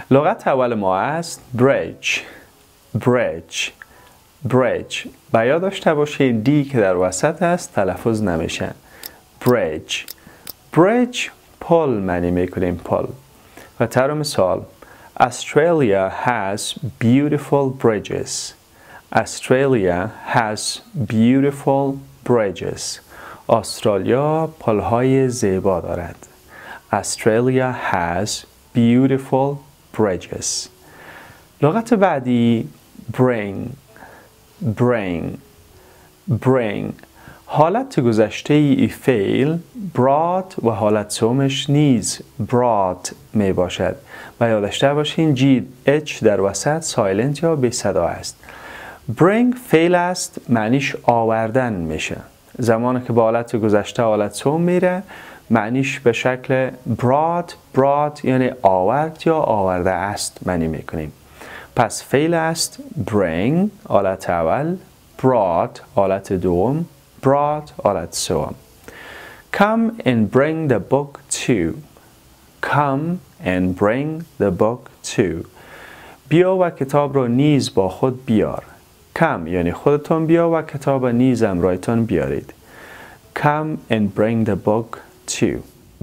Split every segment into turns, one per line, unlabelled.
لغت اول ما است bridge bridge و یاد داشته باشید دی که در وسط است تلفظ نمیشه. bridge پل معنی میکنیم، پل. و طور مثال Australia has beautiful bridges. Australia has beautiful bridges. استرالیا پل‌های زیبا دارد. Australia has beautiful bridges. لغت بعدی bring. حالت گذشته ای فعل brought و حالت دومش نیز brought می باشد و یاد داشته باشین جی اچ در وسط سایلنت یا بی صدا است. bring فعل است، معنیش آوردن میشه. زمانی که با حالت گذشته حالت دوم میره معنیش به شکل brought یعنی آورد یا آورده است معنی میکنیم. پس فعل است bring حالت اول، brought حالت دوم، brought حالت دوم. Come and bring the book too. Come and bring the book too. بیا و کتاب رو نیز با خود بیار. Come یعنی خودتون بیا و کتاب نیز همراهتون بیارید. Come and bring the book too.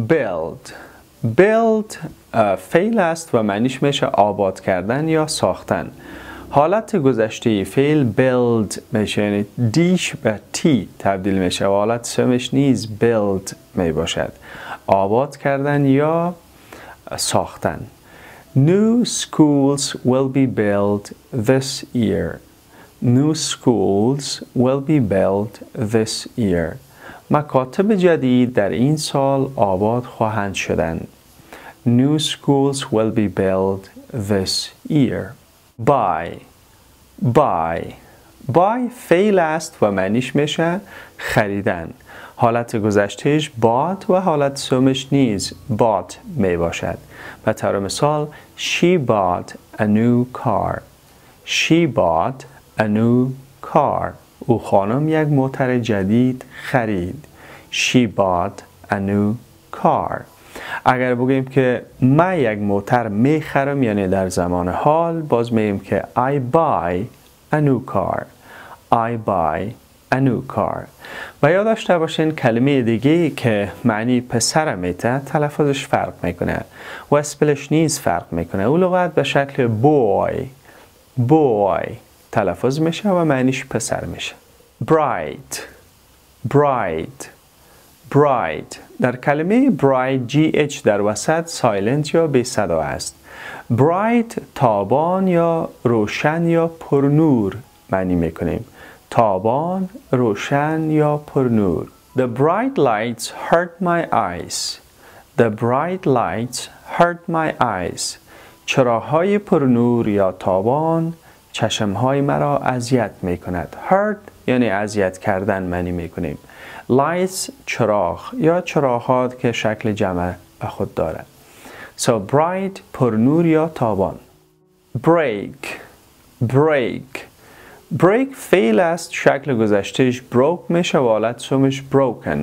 Build فعل است و معنیش میشه آباد کردن یا ساختن. حالت گذشته فعل build میشه، یعنی دیش به تی تبدیل میشه و حالت سومش نیز build می باشد، آباد کردن یا ساختن. New schools will be built this year. New schools will be built this year. مکاتب جدید در این سال آباد خواهند شدن. New schools will be built this year. Buy فعل است و معنیش میشه خریدن. حالت گذشتهش bought و حالت دومش نیز bought می باشد. به طور مثال She bought a new car. She bought a new car. او خانم یک موتر جدید خرید. She bought a new car. اگر بگیم که من یک موتر میخرم یعنی در زمان حال، باز میگیم که I buy a new car. I buy a new car. و یاد داشته باشین کلمه دیگه که معنی پسر میده تلفظش فرق میکنه و اسپلش نیز فرق میکنه. اون لغت به شکل boy تلفظ میشه و معنیش پسر میشه. bright در کلمه bright جی اچ در وسط سایلنت یا بی صدا است. bright تابان یا روشن یا پرنور معنی میکنیم. تابان، روشن یا پرنور. The bright lights hurt my eyes. The bright lights hurt my eyes. چراغ‌های پرنور یا تابان چشم‌های مرا اذیت می‌کند. hurt یعنی اذیت کردن معنی می‌کنیم. lights چراغ یا چراغ‌ها که شکل جمع به خود دارد. So bright پرنور یا تابان. break فعل است، شکل گذشتهش broke میشه و حالت دومش broken.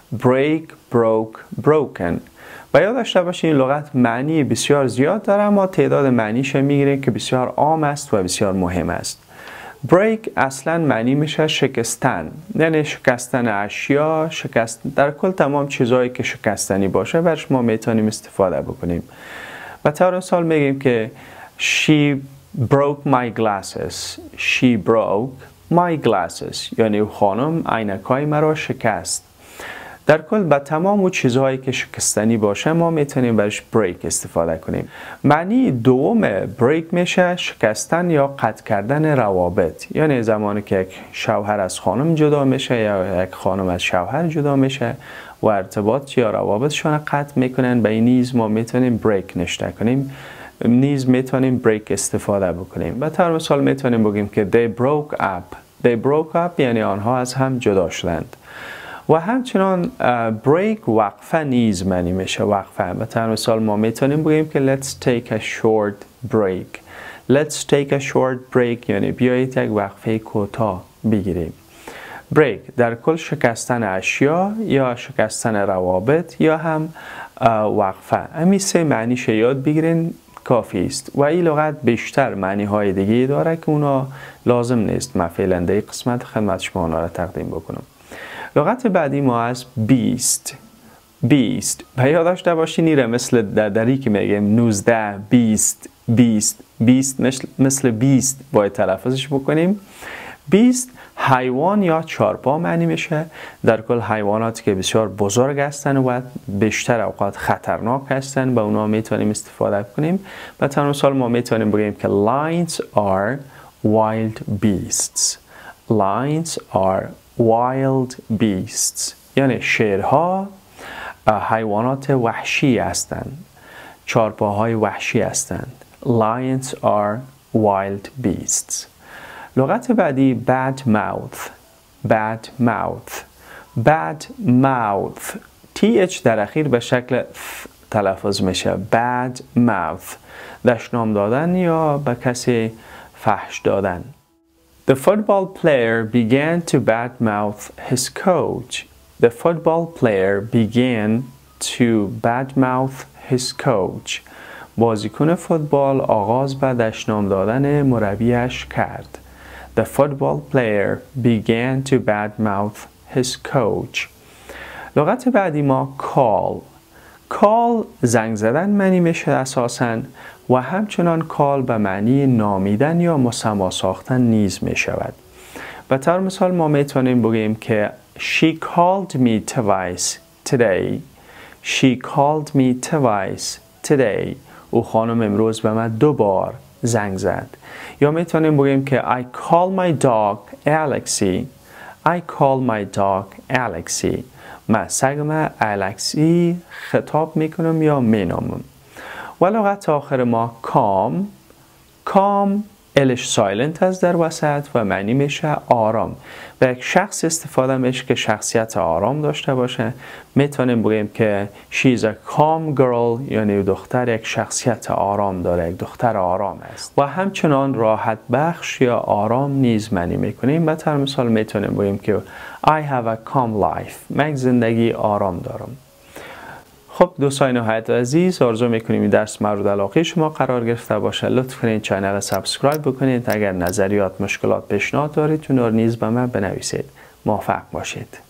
broken. و یاد داشته باشین این لغت معنی بسیار زیاد داره اما تعداد معنیش میگیره که بسیار عام است و بسیار مهم است. break اصلا معنی میشه شکستن، یعنی شکستن اشیا، در کل تمام چیزهایی که شکستنی باشه برش ما میتونیم استفاده بکنیم. و طور مثال میگیم که she broke my glasses. She broke my glasses یعنی خانم عینکای مرا شکست. در کل با تمام اون چیزهایی که شکستنی باشه ما میتونیم برش break استفاده کنیم. معنی دوم break میشه شکستن یا قطع کردن روابط، یعنی زمانی که یک شوهر از خانم جدا میشه یا یک خانم از شوهر جدا میشه و ارتباط یا روابطشون قطع میکنن، به این نیز ما میتونیم break نشته کنیم، نیز میتونیم break استفاده بکنیم. به طور مثال میتونیم بگیم که they broke up یعنی آنها از هم جدا شدند. و همچنان break وقفه نیز معنی میشه وقفه. به طور مثال ما میتونیم بگیم که let's take a short break یعنی بیایید یک وقفه کوتاه بگیریم. break در کل شکستن اشیا یا شکستن روابط یا هم وقفه. همین سه معنیش یاد بگیرین کافی است و این لغت بیشتر معنی های دیگه داره که اونا لازم نیست من فعلا در این قسمت خدمت شما اونا را تقدیم بکنم. لغت بعدی ما از بیست. بیست و یاد داشته باشین ایره مثل دری که میگیم 19 20 20 20 مثل 20 باید تلفظش بکنیم. بیست حیوان یا چارپا معنی میشه. در کل حیواناتی که بسیار بزرگ هستن و بیشتر اوقات خطرناک هستن با اونا میتونیم استفاده کنیم. مثلا مثال ما میتونیم بگیم که lions are wild beasts. lions are wild beasts یعنی شیرها حیوانات وحشی هستند. چارپاهای وحشی هستند. lions are wild beasts. لغت بعدی bad mouth. bad mouth. bad mouth th در اخیر به شکل تلفظ میشه. bad mouth دشنام دادن یا به کسی فحش دادن. The football player began to badmouth his coach. The football player began to badmouth his coach. بازیکن فوتبال آغاز به دشنام دادن مربیش کرد. The football player began to badmouth his coach. لغت بعدی ما call. call زنگ زدن معنی میشه اساساً و همچنان call به معنی نامیدن یا مسما ساختن نیز می شود. به طور مثال ما میتونیم بگیم که She called me twice today. She called me twice today. او خانم امروز به من 2 بار زنگ زد. یا میتونیم بگیم که I call my dog Alexi. I call my dog Alexi. من سگم الکسی خطاب میکنم یا مینامم. و لغت آخر ما calm. calm الش سایلنت هست در وسط و معنی میشه آرام. و یک شخص استفاده میشه که شخصیت آرام داشته باشه. میتونیم بگیم که she's a calm girl یعنی دختر یک شخصیت آرام داره، یک دختر آرام است. و همچنان راحت بخش یا آرام نیز معنی میکنیم. به طور مثال میتونیم بگیم که I have a calm life. من زندگی آرام دارم. خب دوستان نهایت عزیز، آرزو میکنیم این درس مورد علاقه شما قرار گرفته باشه. لطف کنید چینل را سابسکرایب بکنید. اگر نظریات، مشکلات، پیشنهاد دارید اون را نیز به من بنویسید. موفق باشید.